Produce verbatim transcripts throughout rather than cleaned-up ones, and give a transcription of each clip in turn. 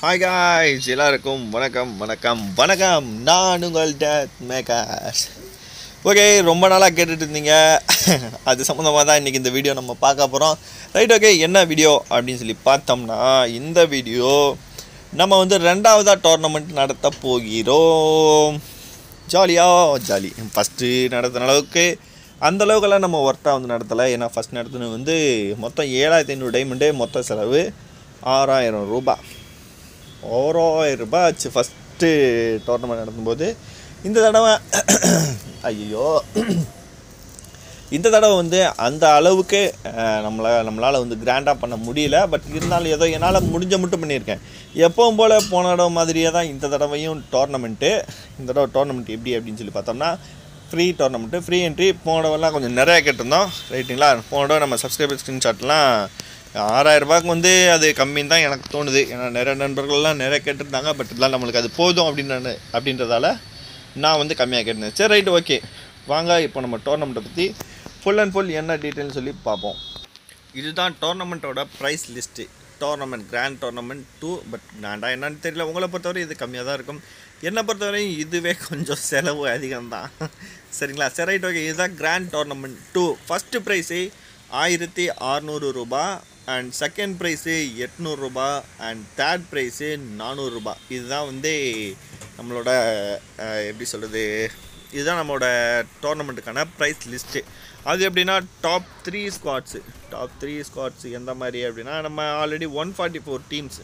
Hi guys, எல்லாருக்கும் வணக்கம் வணக்கம் வணக்கம் நான் உங்கள் டேத் மேக்கர்ஸ். ஓகே, ரொம்ப நாளாக கேட்டுட்டு இருந்தீங்க, அது சம்மந்தமாக தான் இன்றைக்கி இந்த வீடியோ நம்ம பார்க்க போகிறோம். ரைட், ஓகே, என்ன வீடியோ அப்படின்னு சொல்லி பார்த்தோம்னா, இந்த வீடியோ நம்ம வந்து ரெண்டாவதாக டோர்னமெண்ட் நடத்த போகிறோம். ஜாலியாக ஜாலி ஃபஸ்ட்டு நடத்தின அளவுக்கு அந்தளவுக்கெல்லாம் நம்ம ஒர்த்தாக வந்து நடத்தலை. ஏன்னா ஃபஸ்ட் நடத்தினது வந்து மொத்தம் ஏழாயிரத்தி ஐநூறு டைமண்டு, மொத்த செலவு ஆறாயிரம் ரூபாய் ஓராயிரம் ரூபாய் ஆச்சு ஃபஸ்ட்டு டோர்னமெண்ட் நடத்தும்போது. இந்த தடவை ஐயோ இந்த தடவை வந்து அந்த அளவுக்கு நம்மளை நம்மளால் வந்து கிராண்டாக பண்ண முடியல. பட் இருந்தாலும் ஏதோ என்னால் முடிஞ்ச மட்டும் பண்ணியிருக்கேன். எப்பவும் போல் போன தடவை மாதிரியே தான் இந்த தடவையும் டோர்னமெண்ட்டு. இந்த தடவை டோர்னமெண்ட் எப்படி அப்படின்னு சொல்லி பார்த்தோம்னா, ஃப்ரீ டோர்னமெண்ட்டு, ஃப்ரீ என்ட்ரி. போன தடவைலாம் கொஞ்சம் நிறையா கேட்டிருந்தோம், ரைட்டுங்களா. போன தடவை நம்ம சப்ஸ்கிரைபர் ஸ்க்ரீன்ஷாட்லாம் ஆறாயிரம் ரூபாய்க்கு வந்து அது கம்மின்னு தான் எனக்கு தோணுது. ஏன்னா நிறைய நண்பர்கள்லாம் நிறைய கேட்டுருந்தாங்க. பட் இதெல்லாம் நம்மளுக்கு அது போதும் அப்படின்னு அப்படின்றதால நான் வந்து கம்மியாக கேட்டிருந்தேன். சரி, ரைட்டு, ஓகே, வாங்க இப்போ நம்ம டோர்னமெண்ட்டை பற்றி ஃபுல் அண்ட் ஃபுல் என்ன டீட்டெயில்னு சொல்லி பார்ப்போம். இதுதான் டோர்னமெண்ட்டோட prize list. Tournament grand tournament two. But கிராண்டாக என்னன்னு தெரியல, உங்களை பொறுத்தவரை இது கம்மியாக தான் இருக்கும். என்னை பொறுத்தவரையும் இதுவே கொஞ்சம் செலவு அதிகம்தான், சரிங்களா. சரி, ரைட், ஓகே, இதுதான் grand tournament two. First prize ஆயிரத்தி அறநூறு ரூபா, அண்ட் செகண்ட் ப்ரைஸு எட்நூறுரூபா, அண்ட் தேர்ட் ப்ரைஸு நானூறுரூபா. இதுதான் வந்து நம்மளோட எப்படி சொல்கிறது, இதுதான் நம்மளோட டோர்னமெண்ட்டுக்கான ப்ரைஸ் லிஸ்ட்டு. அது எப்படின்னா, top three squads top three squads எந்த மாதிரி அப்படின்னா, நம்ம already one forty four teams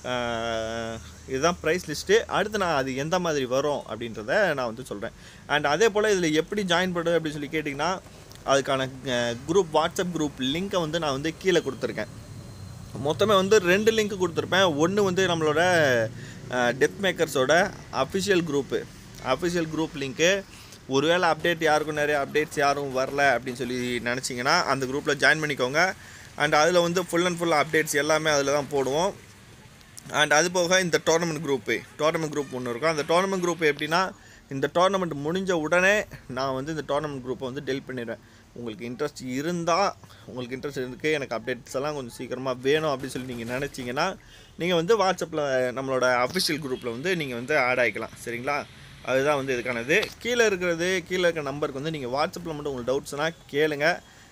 இதுதான் ப்ரைஸ் லிஸ்ட்டு. அடுத்து நான் அது எந்த மாதிரி வரும் அப்படின்றத நான் வந்து சொல்கிறேன். அண்ட் அதே போல் இதில் எப்படி ஜாயின் பண்ணுறது அப்படின்னு சொல்லி கேட்டிங்கன்னா, அதுக்கான குரூப், வாட்ஸ்அப் குரூப் லிங்க்கை வந்து நான் வந்து கீழே கொடுத்துருக்கேன். மொத்தமே வந்து ரெண்டு லிங்க் கொடுத்துருப்பேன். ஒன்று வந்து நம்மளோட டெத் மேக்கர்ஸோட official group official group link. ஒருவேளை அப்டேட் யாருக்கும் நிறைய அப்டேட்ஸ் யாரும் வரல அப்படின்னு சொல்லி நினச்சிங்கன்னா அந்த குரூப்பில் ஜாயின் பண்ணிக்கோங்க. அண்ட் அதில் வந்து ஃபுல் அண்ட் ஃபுல் அப்டேட்ஸ் எல்லாமே அதில் தான் போடுவோம். அண்ட் அது போக இந்த டோர்னமெண்ட் குரூப்பு டோர்னமெண்ட் குரூப் ஒன்று இருக்கும். அந்த டோர்னமெண்ட் குரூப் எப்படின்னா, இந்த டோர்னமெண்ட் முடிஞ்ச உடனே நான் வந்து இந்த டோர்னமெண்ட் குரூப்பை வந்து டெலிட் பண்ணிடுவேன். உங்களுக்கு இன்ட்ரெஸ்ட் இருந்தால், உங்களுக்கு இன்ட்ரெஸ்ட் இருக்குது, எனக்கு அப்டேட்ஸ் எல்லாம் கொஞ்சம் சீக்கிரமாக வேணும் அப்படின்னு சொல்லி நீங்கள் நினச்சிங்கன்னா, நீங்கள் வந்து வாட்ஸ்அப்பில் நம்மளோட அஃபிஷியல் குரூப்பில் வந்து நீங்கள் வந்து ஆட் ஆகிக்கலாம், சரிங்களா. அதுதான் வந்து இதுக்கானது. கீழே இருக்கிறது, கீழே இருக்கிற நம்பருக்கு வந்து நீங்கள் வாட்ஸ்அப்பில் மட்டும் உங்களுக்கு டவுட்ஸ்னால் கேளுங்க.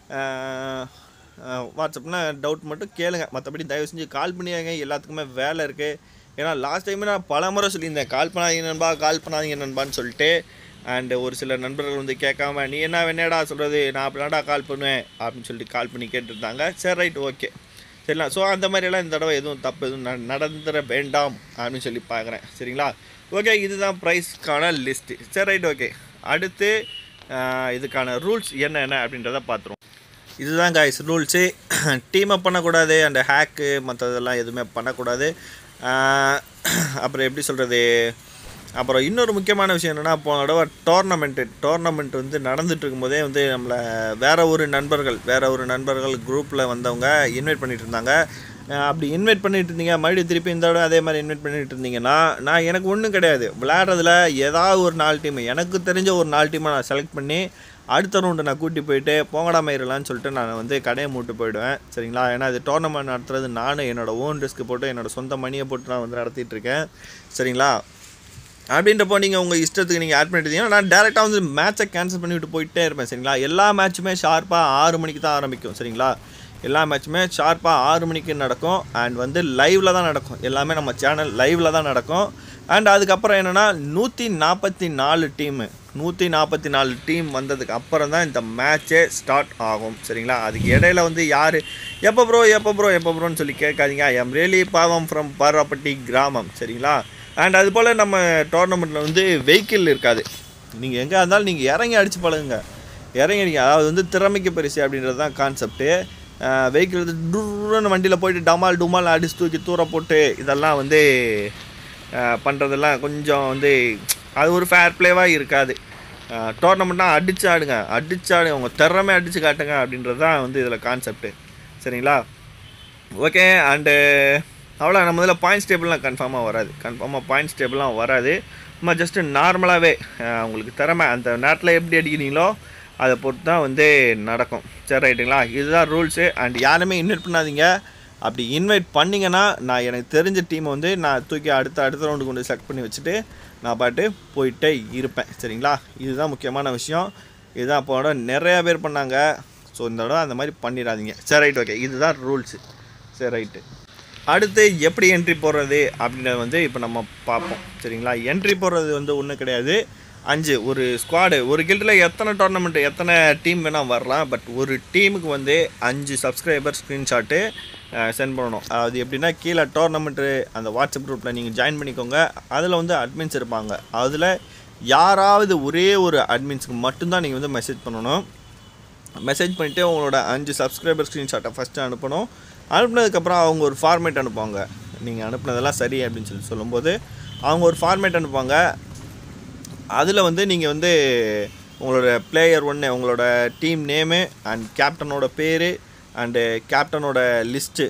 வாட்ஸ்அப்னா டவுட் மட்டும் கேளுங்க, மற்றபடி தயவு செஞ்சு கால் பண்ணியாங்க. எல்லாத்துக்குமே வேலை இருக்குது. ஏன்னா லாஸ்ட் டைம் நான் பல முறை சொல்லியிருந்தேன், கால் பண்ணாதீங்க நண்பா, கால் பண்ணாதீங்க நண்பான்னு சொல்லிட்டு. அண்டு ஒரு சில நண்பர்கள் வந்து கேட்காம, நீ என்ன வேணாடா சொல்கிறது, நான் அப்படினாடா கால் பண்ணுவேன் அப்படின்னு சொல்லிட்டு கால் பண்ணி கேட்டுருந்தாங்க. சரி, ரைட், ஓகே, சரிங்களா. ஸோ அந்த மாதிரியெல்லாம் இந்த தடவை எதுவும் தப்பு எதுவும் ந நடந்துட வேண்டாம் அப்படின்னு சொல்லி பார்க்குறேன், சரிங்களா. ஓகே, இதுதான் ப்ரைஸ்க்கான லிஸ்ட்டு. சரி, ரைட், ஓகே. அடுத்து இதுக்கான ரூல்ஸ் என்ன என்ன அப்படின்றத பார்த்துருவோம். இதுதான் காய்ஸ் ரூல்ஸு. டீம் அப் பண்ணக்கூடாது, அண்ட் ஹேக்கு மற்றதெல்லாம் எதுவுமே பண்ணக்கூடாது. அப்புறம் எப்படி சொல்கிறது, அப்புறம் இன்னொரு முக்கியமான விஷயம் என்னென்னா, போன தடவை டோர்னமெண்ட்டு டோர்னமெண்ட் வந்து நடந்துட்டு இருக்கும்போதே வந்து நம்மளை வேறு ஒரு நண்பர்கள் வேறு ஒரு நண்பர்கள் குரூப்பில் வந்தவங்க இன்வைட் பண்ணிகிட்டு இருந்தாங்க. அப்படி இன்வைட் பண்ணிகிட்டு இருந்தீங்க, மறுபடியும் திருப்பி இந்த தடவை அதே மாதிரி இன்வைட் பண்ணிகிட்டு இருந்தீங்கன்னா, நான் எனக்கு ஒன்றும் கிடையாது, விளையாடுறதுல ஏதாவது ஒரு நாலு டீம், எனக்கு தெரிஞ்ச ஒரு நாலு டீமை நான் செலக்ட் பண்ணி அடுத்த ரவுண்டு நான் கூட்டி போயிட்டு போங்கடா மயிரலான்னு சொல்லிட்டு நான் வந்து கடையை மூட்டு போயிடுவேன், சரிங்களா. ஏன்னா இது டோர்னமெண்ட் நடத்துறது நான் என்னோடய ஓன் ரிஸ்க்கு போட்டு என்னோடய சொந்த மணியை போட்டு நான் வந்து நடத்திட்டுருக்கேன், சரிங்களா. அப்படின்றப்போ நீங்கள் உங்கள் இஷ்டத்துக்கு நீங்கள் ஆட் பண்ணிட்டீங்கன்னா நான் டேரெக்டாக வந்து மேட்சை கேன்சல் பண்ணிவிட்டு போயிட்டே இருப்பேன், சரிங்களா. எல்லா மேட்சுமே ஷார்ப்பாக ஆறு மணிக்கு தான் ஆரம்பிக்கும், சரிங்களா. எல்லா மேட்சுமே ஷார்ப்பாக ஆறு மணிக்கு நடக்கும். அண்ட் வந்து லைவில் தான் நடக்கும், எல்லாமே நம்ம சேனல் லைவில் தான் நடக்கும். அண்ட் அதுக்கப்புறம் என்னென்னா, நூற்றி நாற்பத்தி நாலு டீமு நூற்றி நாற்பத்தி நாலு டீம் வந்ததுக்கு அப்புறம் தான் இந்த மேட்சே ஸ்டார்ட் ஆகும், சரிங்களா. அதுக்கு இடையில வந்து யார் எப்போ ப்ரோ எப்போ ப்ரோ எப்போ ப்ரோன்னு சொல்லி கேட்காதீங்க. ஐ எம் ரியலி பாவம் ஃப்ரம் பாராப்பட்டி கிராமம், சரிங்களா. அண்ட் அது போல் நம்ம டோர்னமெண்ட்டில் வந்து வெஹிக்கிள் இருக்காது. நீங்கள் எங்கே இருந்தாலும் நீங்கள் இறங்கி அடித்து பழகுங்க, இறங்கி அடிங்க. அதாவது வந்து திறமைக்கு பரிசு அப்படின்றது தான் கான்செப்ட்டு. வெஹிக்கிள் வந்து டுன்னு வண்டியில் போயிட்டு டமால் டுமால் அடிச்சு தூக்கி தூர போட்டு இதெல்லாம் வந்து பண்ணுறதெல்லாம் கொஞ்சம் வந்து அது ஒரு ஃபேர் ப்ளேவாக இருக்காது. டோர்னமெண்ட்னால் அடித்து ஆடுங்க, அடித்து ஆடுங்க, உங்கள் திறமை அடித்து காட்டுங்க அப்படின்றது தான் வந்து இதில் கான்செப்ட்டு, சரிங்களா. ஓகே, அண்டு அவ்வளோ நம்ம இதில் பாயிண்ட்ஸ் டேபிள்லாம் கன்ஃபார்மாக வராது, கன்ஃபார்மாக பாயிண்ட்ஸ் டேபிள்லாம் வராது. நம்ம ஜஸ்ட்டு நார்மலாகவே உங்களுக்கு திறமை அந்த நேரத்தில் எப்படி அடிக்கிறீங்களோ அதை பொறுத்து தான் வந்து நடக்கும், சரி, ரைட்டுங்களா. இதுதான் ரூல்ஸு. அண்ட் யாருமே இன்வைட் பண்ணாதீங்க. அப்படி இன்வைட் பண்ணிங்கன்னா நான் எனக்கு தெரிஞ்ச டீமை வந்து நான் தூக்கி அடுத்த அடுத்த ரவுண்டு கொண்டு செலக்ட் பண்ணி வச்சுட்டு நான் பாட்டு போயிட்டே இருப்பேன். சரிங்களா, இதுதான் முக்கியமான விஷயம். இதுதான் அப்போட நிறையா பேர் பண்ணாங்க. ஸோ இந்த தடவை அந்த மாதிரி பண்ணிடாதீங்க. சரி ரைட், ஓகே, இதுதான் ரூல்ஸு. சரி ரைட்டு, அடுத்து எப்படி என்ட்ரி போடுறது அப்படின்றத வந்து இப்போ நம்ம பார்ப்போம். சரிங்களா, என்ட்ரி போடுறது வந்து ஒன்றும் கிடையாது. அஞ்சு ஒரு ஸ்குவாடு, ஒரு கில்டில் எத்தனை டோர்னமெண்ட்டு எத்தனை டீம் வேணால் வரலாம். பட் ஒரு டீமுக்கு வந்து அஞ்சு சப்ஸ்கிரைபர் ஸ்க்ரீன்ஷாட்டு சென்ட் பண்ணணும். அது எப்படின்னா, கீழே டோர்னமெண்ட்டு அந்த வாட்ஸ்அப் குரூப்பில் நீங்கள் ஜாயின் பண்ணிக்கோங்க. அதில் வந்து அட்மின்ஸ் இருப்பாங்க. அதில் யாராவது ஒரே ஒரு அட்மின்ஸுக்கு மட்டும்தான் நீங்கள் வந்து மெசேஜ் பண்ணணும். மெசேஜ் பண்ணிவிட்டு உங்களோட அஞ்சு சப்ஸ்கிரைபர் ஸ்க்ரீன்ஷாட்டை ஃபஸ்ட்டு அனுப்பணும். அனுப்புனதுக்கப்புறம் அவங்க ஒரு ஃபார்மேட் அனுப்புவாங்க. நீங்கள் அனுப்புனதெல்லாம் சரி அப்படின்னு சொல்லி சொல்லும்போது அவங்க ஒரு ஃபார்மேட் அனுப்புவாங்க. அதில் வந்து நீங்கள் வந்து உங்களோட பிளேயர் ஒன்று, உங்களோட டீம் நேமு அண்ட் கேப்டனோட பேர் அண்டு கேப்டனோட லிஸ்ட்டு,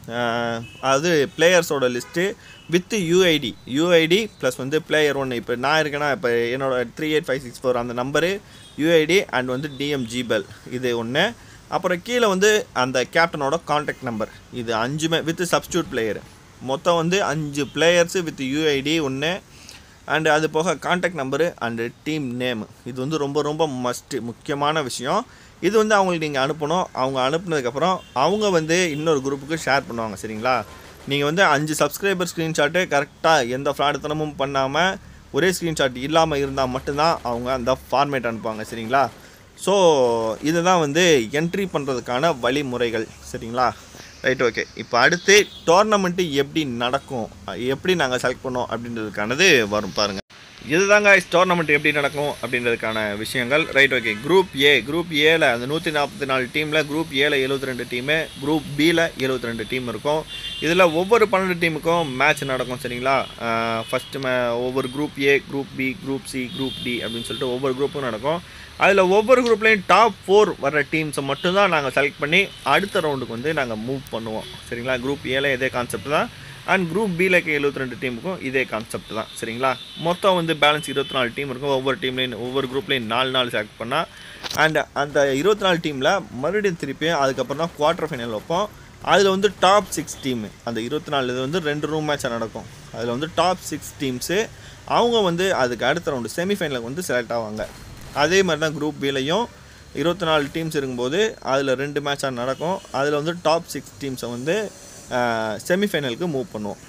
அதாவது பிளேயர்ஸோட list with UID UID plus வந்து பிளேயர் ஒன்று. இப்போ நான் இருக்கேன்னா, இப்போ என்னோடய three eight five six four அந்த நம்பரு யூஐடி அண்ட் வந்து டிஎம்ஜிபெல் இது ஒன்று. அப்புறம் கீழே வந்து அந்த கேப்டனோட கான்டாக்ட் நம்பர். இது அஞ்சுமே வித் சப்ஸ்டியூட் பிளேயரு. மொத்தம் வந்து அஞ்சு பிளேயர்ஸு வித் யூஐடி ஒன்று அண்டு அது போக contact number and team name. இது வந்து ரொம்ப ரொம்ப மஸ்ட்டு முக்கியமான விஷயம். இது வந்து அவங்களுக்கு நீங்கள் அனுப்பணும். அவங்க அனுப்புனதுக்கப்புறம் அவங்க வந்து இன்னொரு குரூப்புக்கு ஷேர் பண்ணுவாங்க. சரிங்களா, நீங்கள் வந்து அஞ்சு சப்ஸ்கிரைபர் ஸ்க்ரீன்ஷாட்டு கரெக்டாக எந்த ஃப்ராடுத்தனமும் பண்ணாமல் ஒரே ஸ்க்ரீன்ஷாட் இல்லாமல் இருந்தால் மட்டும்தான் அவங்க அந்த ஃபார்மேட் அனுப்புவாங்க. சரிங்களா, ஸோ இதுதான் வந்து என்ட்ரி பண்ணுறதுக்கான வழிமுறைகள். சரிங்களா, ரைட், ஓகே. இப்போ அடுத்து டோர்னமெண்ட்டு எப்படி நடக்கும், எப்படி நாங்கள் செலக்ட் பண்ணோம் அப்படின்றதுக்கானது வரும் பாருங்கள். இதுதாங்க டோர்னமெண்ட் எப்படி நடக்கும் அப்படின்றதுக்கான விஷயங்கள். Right, okay. Group A group ஏல அந்த நூற்றி நாற்பத்தி நாலு டீமில் குரூப் ஏல எழுபத்தி ரெண்டு டீமு, குரூப் பியில் எழுபத்தி ரெண்டு டீம் இருக்கும். இதில் ஒவ்வொரு பன்னெண்டு டீமுக்கும் மேட்ச் நடக்கும். சரிங்களா, ஃபஸ்ட்டு மே ஒவ்வொரு group A, group B, group C, group D அப்படின்னு சொல்லிட்டு ஒவ்வொரு குரூப்பும் நடக்கும். அதில் ஒவ்வொரு குரூப்லேயும் டாப் ஃபோர் வர டீம்ஸை மட்டும்தான் நாங்கள் செலக்ட் பண்ணி அடுத்த ரவுண்டுக்கு வந்து நாங்கள் மூவ் பண்ணுவோம். சரிங்களா, குரூப் ஏல இதே கான்செப்ட் தான் அண்ட் குரூப் பியில் இருக்க எழுபத்தி ரெண்டு டீமுக்கும் இதே கான்செப்ட் தான். சரிங்களா, மொத்தம் வந்து பேலன்ஸ் இருபத்தி நாலு டீம் இருக்கும். ஒவ்வொரு டீம்லேயும் ஒவ்வொரு குரூப்லேயும் நாலு நாலு செலக்ட் பண்ணால் அண்ட் அந்த இருபத்தி நாலு டீமில் மறுபடியும் திருப்பியும் அதுக்கப்புறம் தான் குவார்ட்டர் ஃபைனல் வைப்போம். அதில் வந்து டாப் சிக்ஸ் டீமு அந்த இருபத்தி நாலு இது வந்து ரெண்டு ரூம் மேட்சாக நடக்கும். அதில் வந்து டாப் சிக்ஸ் டீம்ஸு அவங்க வந்து அதுக்கு அடுத்த ரவுண்டு செமிஃபைனலுக்கு வந்து செலக்ட் ஆவாங்க. அதே மாதிரி தான் குரூப் பிலையும் இருபத்தி நாலு டீம்ஸ் இருக்கும்போது அதில் ரெண்டு மேட்சாக நடக்கும். அதில் வந்து டாப் சிக்ஸ் டீம்ஸை வந்து செமிஃபைனலுக்கு மூவ் பண்ணுவோம்.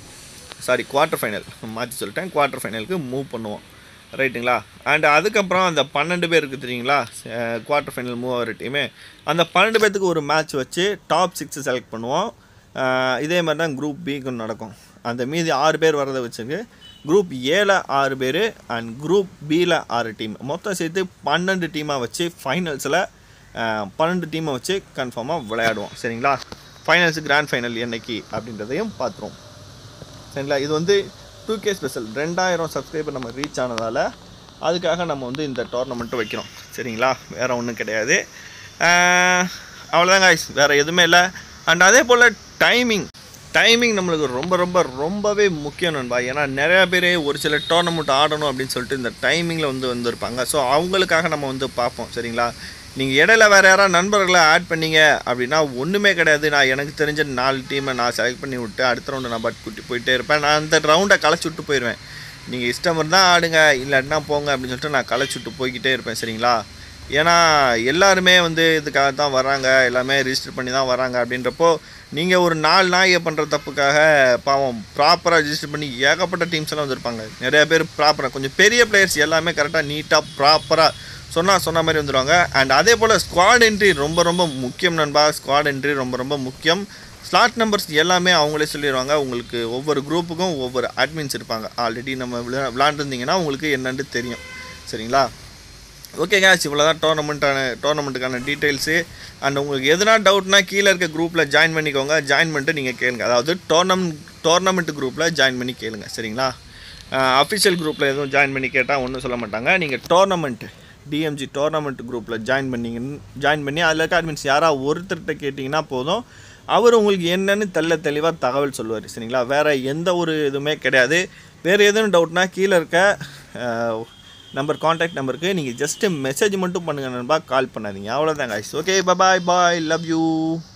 சாரி குவார்ட்டர் ஃபைனல் மாற்றி சொல்லிட்டேன், குவார்ட்டர் ஃபைனலுக்கு மூவ் பண்ணுவோம். ரைட்டுங்களா, அண்ட் அதுக்கப்புறம் அந்த பன்னெண்டு பேர் இருக்குது தெரியுங்களா, குவார்ட்டர் ஃபைனல் மூவ் ஆகிற டீமு, அந்த பன்னெண்டு பேர்த்துக்கு ஒரு மேட்ச் வச்சு டாப் சிக்ஸு செலக்ட் பண்ணுவோம். இதே மாதிரி தான் குரூப் பிக்கு நடக்கும். அந்த மீதி ஆறு பேர் வரதை வச்சுருக்கு குரூப் ஏல ஆறு பேர் அண்ட் குரூப் பியில் ஆறு டீம், மொத்தம் சேர்த்து பன்னெண்டு டீமாக வச்சு ஃபைனல்ஸில் பன்னெண்டு டீமை வச்சு கன்ஃபார்மாக விளையாடுவோம். சரிங்களா, ஃபைனல்ஸு கிராண்ட் ஃபைனல் என்னைக்கு அப்படின்றதையும் பார்த்துருவோம். சரிங்களா, இது வந்து டூ கே ஸ்பெஷல் ரெண்டாயிரம் சப்ஸ்கிரைபர் நம்ம ரீச் ஆனதால் அதுக்காக நம்ம வந்து இந்த டோர்னமெண்ட்டு வைக்கிறோம். சரிங்களா, வேறு ஒன்றும் கிடையாது. அவ்வளோதாங்க, வேறு எதுவுமே இல்லை. அண்ட் அதே போல் டைமிங் டைமிங் நம்மளுக்கு ரொம்ப ரொம்ப ரொம்பவே முக்கியம் நண்பா. ஏன்னா நிறையா பேர் ஒரு சில டோர்னமெண்ட் ஆடணும் அப்படின்னு சொல்லிட்டு இந்த டைமிங்கில் வந்து வந்திருப்பாங்க. ஸோ அவங்களுக்காக நம்ம வந்து பார்ப்போம். சரிங்களா, நீங்கள் இடையில வேறு யாராவது நண்பர்களை ஆட் பண்ணிங்க அப்படின்னா ஒன்றுமே கிடையாது. நான் எனக்கு தெரிஞ்ச நாலு டீமை நான் செலக்ட் பண்ணி விட்டு அடுத்த ரவுண்டு நான் பட் கூட்டி போயிட்டே இருப்பேன். நான் அந்த ரவுண்டை களைச்சி விட்டு போயிடுவேன். நீங்கள் இஷ்டம் இருந்தால் ஆடுங்க, இல்லாட்டினா போங்க அப்படின்னு சொல்லிட்டு நான் களைச்சி விட்டு போய்கிட்டே இருப்பேன். சரிங்களா, ஏன்னா எல்லாருமே வந்து இதுக்காக தான் வராங்க, எல்லாமே ரிஜிஸ்டர் பண்ணி தான் வராங்க. அப்படின்றப்போ நீங்கள் ஒரு நாலு நாயை பண்ணுற தப்புக்காக பாவம் ப்ராப்பராக ரிஜிஸ்டர் பண்ணி ஏகப்பட்ட டீம்ஸ் எல்லாம் வந்துருப்பாங்க. நிறையா பேர் ப்ராப்பராக கொஞ்சம் பெரிய பிளேயர்ஸ் எல்லாமே கரெக்டாக நீட்டாக ப்ராப்பராக சொன்னால் சொன்ன மாதிரி வந்துடுவாங்க. அண்ட் அதே போல் ஸ்குவாட் என்ட்ரி ரொம்ப ரொம்ப முக்கியம் நண்பா. ஸ்குவாட் என்ட்ரி ரொம்ப ரொம்ப முக்கியம். ஸ்லாட் நம்பர்ஸ் எல்லாமே அவங்களே சொல்லிடுவாங்க. உங்களுக்கு ஒவ்வொரு குரூப்புக்கும் ஒவ்வொரு அட்மின்ஸ் இருப்பாங்க. ஆல்ரெடி நம்ம விளா விளாண்டுருந்தீங்கன்னா உங்களுக்கு என்னென்னு தெரியும். சரிங்களா, ஓகே கேஸ், இவ்வளோ தான் டோர்னமெண்ட்டான டோர்னமெண்ட்டுக்கான டீட்டெயில்ஸு. அண்ட் உங்களுக்கு எதுனா டவுட்னா கீழே இருக்க குரூப்பில் ஜாயின் பண்ணிக்கோங்க. ஜாயின் பண்ணிட்டு நீங்கள் கேளுங்க. அதாவது டோர்னமெண்ட் டோர்னமெண்ட் குரூப்பில் ஜாயின் பண்ணி கேளுங்க. சரிங்களா, அஃபிஷியல் குரூப்பில் எதுவும் ஜாயின் பண்ணி கேட்டால் ஒன்றும் சொல்ல மாட்டாங்க. நீங்கள் டோர்னமெண்ட் டிஎம்ஜி டோர்னமெண்ட் குரூப்பில் ஜாயின் பண்ணிங்கன்னு ஜாயின் பண்ணி அதில் இருக்க அட்மின்ஸ் யாராவது ஒருத்தர்கிட்ட கேட்டிங்கன்னா போதும். அவர் உங்களுக்கு என்னென்னு தெல்ல தெளிவாக தகவல் சொல்லுவார். சரிங்களா, வேறு எந்த ஒரு இதுவுமே கிடையாது. வேறு எதுவும் டவுட்னா கீழே இருக்க நம்பர் காண்டாக்ட் நம்பருக்கு நீங்கள் ஜஸ்ட்டு மெசேஜ் மட்டும் பண்ணுங்கள் நண்பா, கால் பண்ணாதீங்க. அவ்வளோதான் guys. Okay, bye bye, love you.